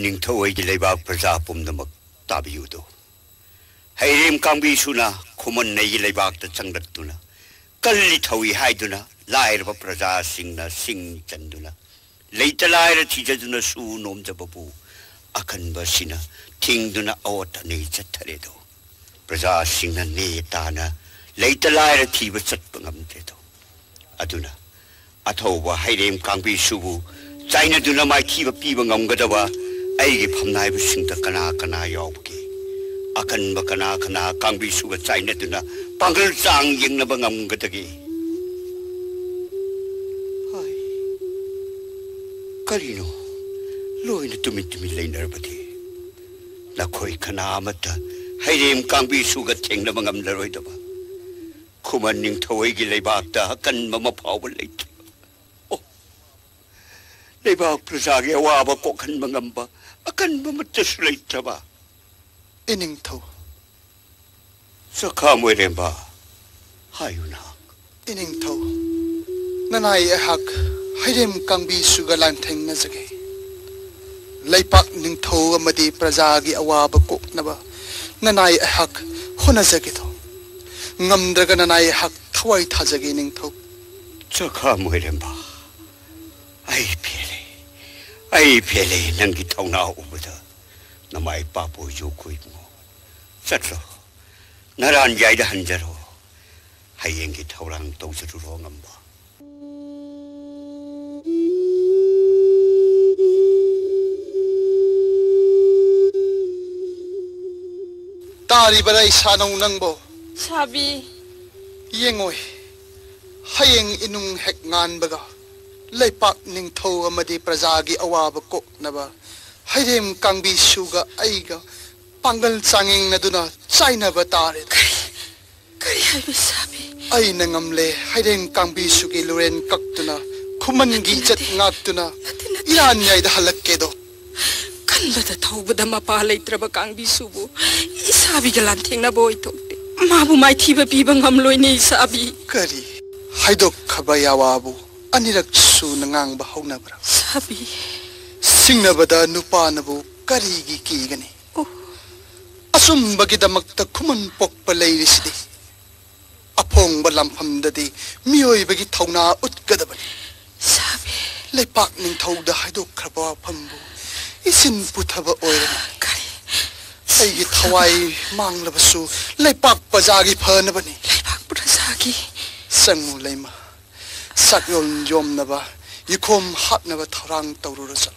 Ningthawai Leba Praja Pumdamak Tabiudo. Hayrim Kambi Suna, Kuman Nay Lebak the Changatuna. Kalli Tawi Haiduna, Lyre of Praja Singna, Sing Chanduna. Later Lyre Tijaduna Su Nom Jababu, Akan Basina, Tingduna Ota Nature Taredo. Praja Singna Netana, later Lyre Tiva Satpangam Teto. Aduna. Atoba Hayrim Kambi Subu, China Duna my Kiva Pibangam Gadawa, Agi Pamnai Sinta Kana Kana Yoki. Akan Bakana Kana Kambi Suga China Duna, Pangal Sang Yinabangam Gadagi. Hi Karino, Loin to me later, Bati. Nakoi Kanamata, Hayrim Kambi Suga Tingnabangam Laroidaba. Kumaning Tawagi Lebata, Hakan Mama Power late. Lebak Prasagi Awaba Kokan Mangamba, Akan Mamatus later. Inning to Chakham Moiremba, Hayuna. Inning to Nanai Hak, Hayrim Kambi Sugalan Tang Nazake. Laypak Ning to Amadi Prasagi Awaba Koknaba, Nanai Hak, Honazakito. Ngamdragan Nanai Hak, Tawai Tazagi Ning to Chakham Moiremba. I pele Nangi Tona over the Namai Papo Yokuimo. Settle. Naran Yada Hanjaro. Hayengi Taurang Dosa to Rongamba. Tari Barai Sanong Nangbo. Sabi. Yengoy. Hayeng Inung Heknan Baga. Laypak Ning to Amadi Prasagi Awaba Koknaba. Hayrim Kambi Suga Aiga. Pangal Sanging Naduna. China Batari. Kari Sabi. Ay Nangamle. Hayrim Kambi Sugi Luren Kaktuna. Kumangi Jet Natuna. Iran Yada Halakedo. Kanlada Tauba Mapalay Trabakang Bisubu. Isabi Galanting na boy tote. Mabu my Tiba Bibangam Loini Sabi. Kari. Haidok Kabayawabu. Anirak su nangang bahaw na bra. Sabi. Singna bada nupa na bu karigi kigani. Asum bagida magta kuman pok palayris di. Apong balampam dadi miyoy bagi tawna utgadabani. Sabi. Laypak ning tawda haidok krabawa pambu. Isin putaba oiran. Kari. Aygi tawai manglabasu laypak pazagi phanabani. Laypak pazagi. Sangmu layma. Sakyon Yom Naba, Yukom Hap Naba Tarang Taurura Salo.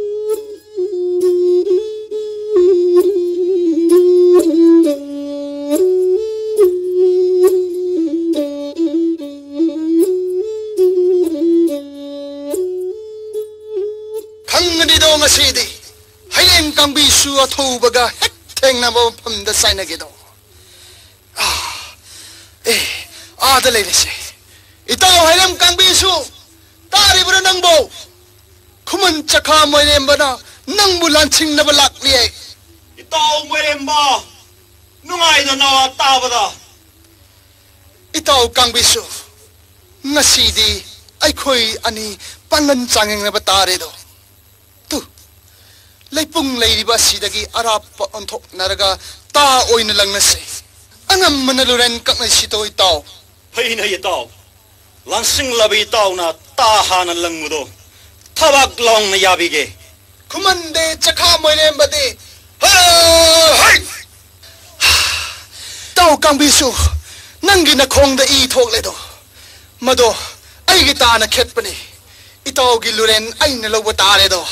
Kangani do ngasidi, Hayem Kambi Su Atobaga, Hectang Naba from the Sinagido. The ladies. Ito Hayrim Kambi Su Tari Bra Nangbo Kuman Chakham Moiremba na Nangbu lansing na balak liye. Ito Moiremba Nungay na nawa tabada. Ito Kambi Su Ngasidi ay koy ani pangan sanging na batari do. Tu Laypung lady ba sidagi arap pa ontok naraga ta oy na lang nasi. Angam manaluren kak na sito ito. Pay na ito. Lansing labi tao na tahanan lang mo do. Tabag lang na yabige. Kumande Chakham Moiremba di. Hay! Tao Kambi Su Nangi na kong da itok ledo. Mado ay kita na ketpani. Itaw giluren ay nalawata ledo.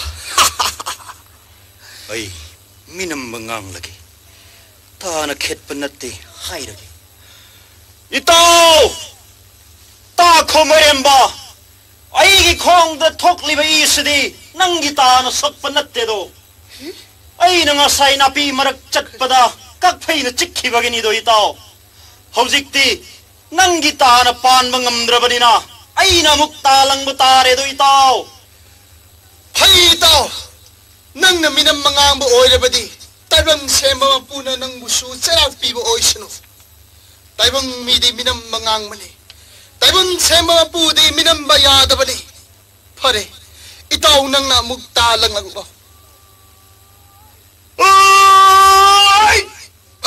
Ay, minam mangang lagi. Ta na ketpan nati hay lagi. Itaw! Chakham Moiremba, ay kong da tokli ba isidi nang kita na sakpan natte do. Ay nangasay na pi maragchat pada kakpay na chikhi bagini do itaw. Haujikti nang kita na pan mangamdra ba nina ay na muktalang mutare do itaw. Hay itaw! Nang naminang mga ang buoy na ba di? Taibang sema mapuna ng musu sarap pibo oy sino. Taibang midi minam mga ang mali. Taibang sema mapudi minam bayada ba di? Pare, itaw nang namugtalang lang ba?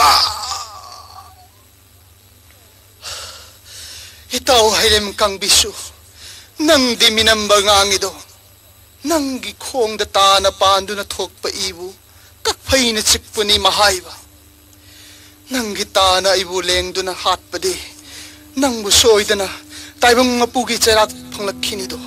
Itaw Hairem Kangbisu, nang di minamba ngangido, nang gikhong data na pando na thokpa ibu, kakpay na tsikpo ni mahayba. Nang gita na ibu leng do na hatpa di, nang busoy da na, taibang mapugi charak panglakini do.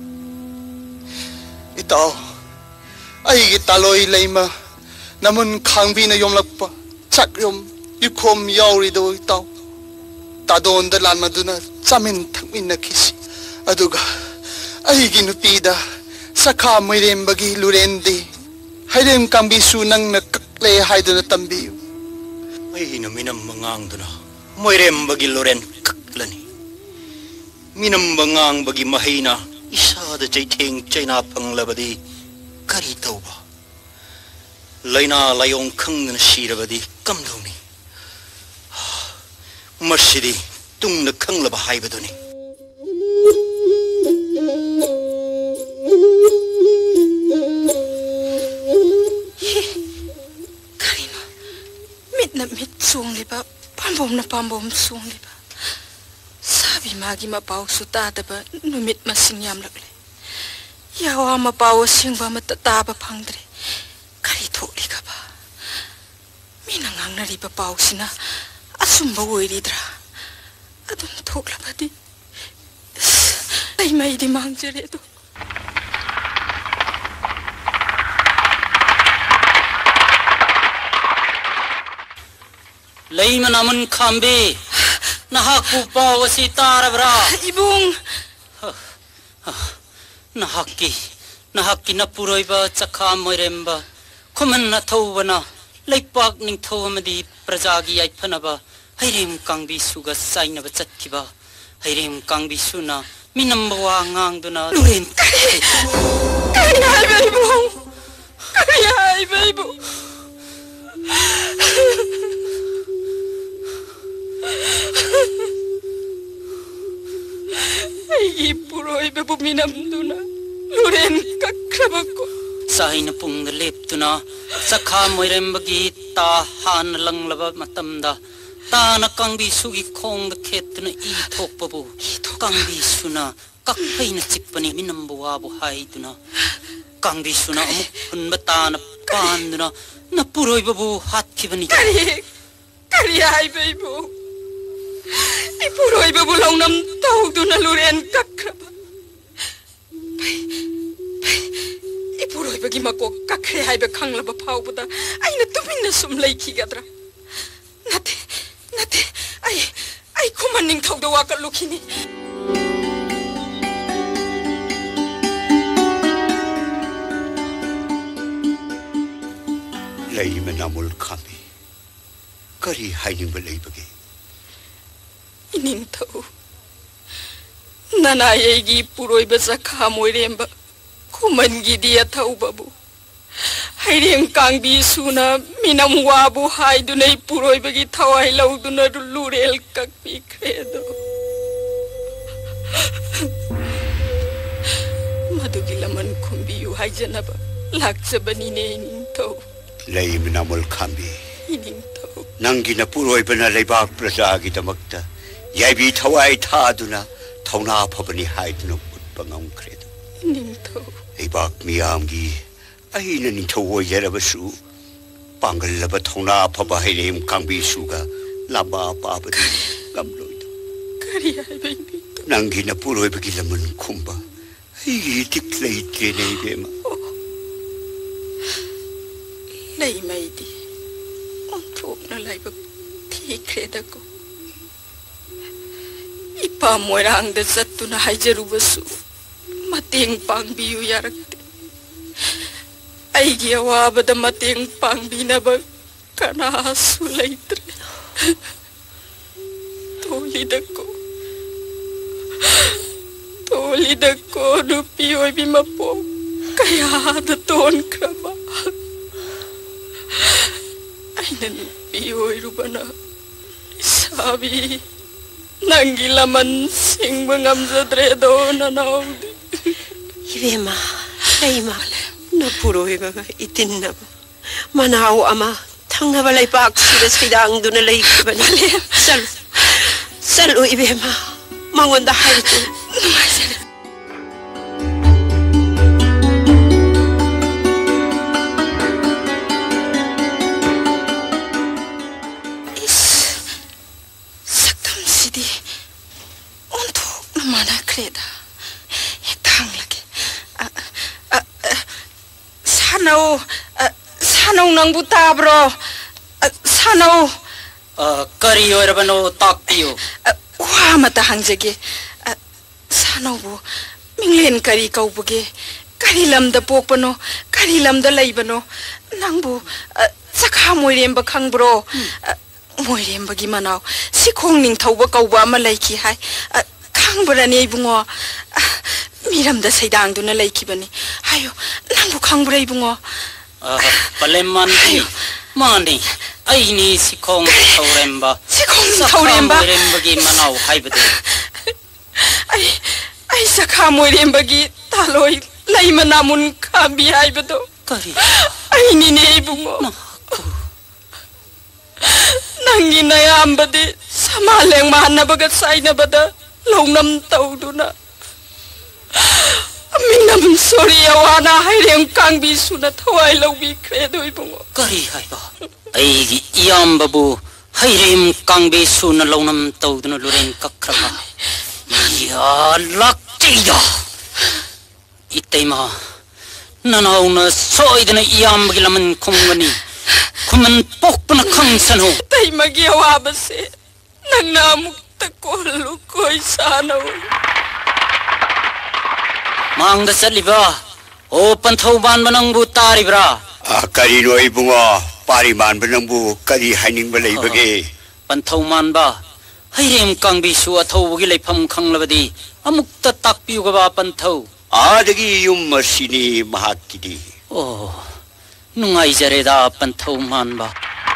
Itaw, ay gitaloy layma, namun kangbi na yomlakpa, chakyom, yukom yauri do itaw. Tadon dalan maduna samin thakmin na kisi aduga ay ginupida Chakham Moiremba gi lurendi Hairem Kangbisu nang nakakle haiduna tambiyu ay minam mangang duna Moiremba gi luren kaklani minam mangang bagi mahina isa da chaitheng chaina panglabadi kari tauba laina layong khang na shirabadi kamdoni Masidi tung na khang laba haibaduni Karino mit na mit sung liba pambom sung liba sabi magi mapaw suta ba numit masing yam lagle yawa mapaw sing ba matataba phangdre kari tholi ka ba minangang na riba paw sina asumba oiridra adun thoklabadi ai mai di mangjare do Layman amun khambe nahak pupa wasi tarabra ibung nahaki na puroiba Chakham Moiremba kuman na thawbana leipak ning thawamadi prajagi aipanaba Hairem Kangbisu ga sainaba chatkiba Hairem Kangbisu na minamba wa ngangduna luren kari hai baibu ai puroi bebu minam duna luren kakrabako saina pung na leptuna Chakham Moiremba gi ta han langlaba matamda ta na Kangbisu gi khong da khetna I thokpabu Kangbisu na kakpai na chikpani minamba wa bu haiduna Kangbisu na amuk hunba ta na panduna na puroi babu hatkibani kari hai baibu I puroi bebu longnam tawduna luren kakraba I puroi bagi mako kakre hai be khanglaba phawbuda aina tuminna sum laikhigadra nate ai khumaning thawda wa ka lukhini Layman amul khami kari haining balai bagi ining thaw nana yegi puroi ba Chakham Moiremba khuman gi dia thawbabu Hairem Kangbisu na minam wabu haidunai puroi bagi thawai lauduna lurel kakpi kredo madugi laman khumbiyu haijanaba lakchabani ne ining thaw Layman amul khami ining thaw nangi na puroi bana leibak prajagi damakta yaibi thawai thaduna thawna phabani haiduna utpangam kredo ining thaw leibak miyamgi aina ni thawoi yarabasu pangalaba thawna phaba Hairem Kangbisu ga laba pabadi gamloid kari hai baby nangi na puroi bagi laman khumba ai tiklai trene bema lay mai di on thok na lai ba thi kreda ko ipa moirang da satuna haijaru basu mateng pangbiyu yarakte aigi awabada mateng pangbinaba kanasu laitre tolidako nupi oibi mapo kaya da ton kraba aina nupi oirubana isabi nangilaman singba ngamjadre do nanawdi Ibema, Laima, na puro iba itin na manao ama thangaba laipak sida saidang duna laikibani sal ibema mangonda haitu Sanau nang buta bro. Sanau. Kari orbano takpiyo. Wah mata hangjage. Sanau bu minglen kari kau buge. Kari lam da pokpano, kari lam da laibano. Nang bu Chakham Moiremba khang bro. Moiremba gi manau. Sikhong ning thauba kauba ma laiki hai. Khang brani bungo. Miram da saidang duna laiki bani. Ayo nang bu khang brai bungo. Paleman mani aini Sikhong Moiremba gi manau haibade ai Chakham Moiremba gi taloi laima namun khabi haibado kari ai ni ne bungo nangi nayambade samaleng manna baga saina bada longnam tauduna Minam sorry awana hairem kangbi suna thawai lobi kredo ibungo kari haiba aigi iyambabu hairem kangbe suna longnam tauduna luren kakrama ya laktida itaima nanauna soidana iyambagi laman khumgani khuman pokpana khangsano taima gi awabase nangna mukta kollu koi sano Mangda saliba o panthau ban banang bu taribra kari noi bungo pari man banang bu kari haining balai bage panthau man ba hairem kangbi su athau gi leifam khanglabadi amukta takpiu ga ba panthau adagi yum masini mahakidi oh nungai jareda panthau man ba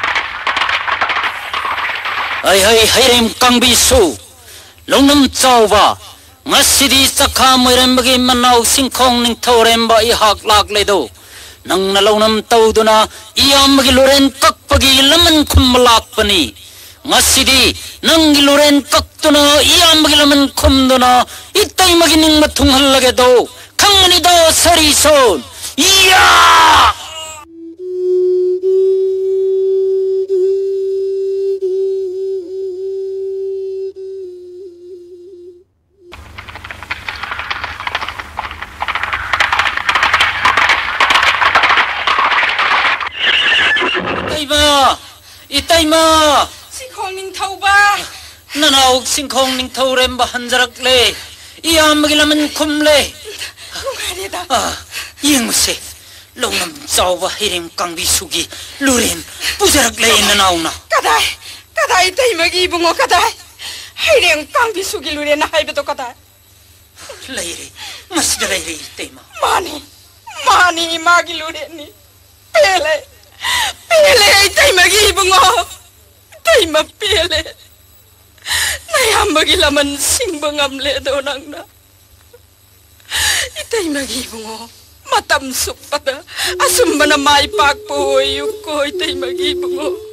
ai hairem kangbi su longnam chawba Masidi Chakham Moiremba gi manau Sikhong ning thoremba I hak lak ledo nang nalonam tauduna iyam gi loren kakpagi laman khumlak pani Masidi nang gi loren kaktuna iyam gi laman khumduna itai magi ning mathung hallage do khangani do sari son iya Itaima Sikhong ning thauba nanau Sikhong ning thoremba hanjarak le iyam gi laman khumle ngareda yengse longnam chawba hirim kangbi sugi luren pujarak le nanauna kadai taima gi bungo kadai hairem kangbi sugi luren haibedo kadai leire masda leire taima mani magi luren ni pele taima gi bungo taima pele nayamba gi laman singba ngamle do nangna taima gi bungo matam suppada asumbana mai pak po yu ko taima gi bungo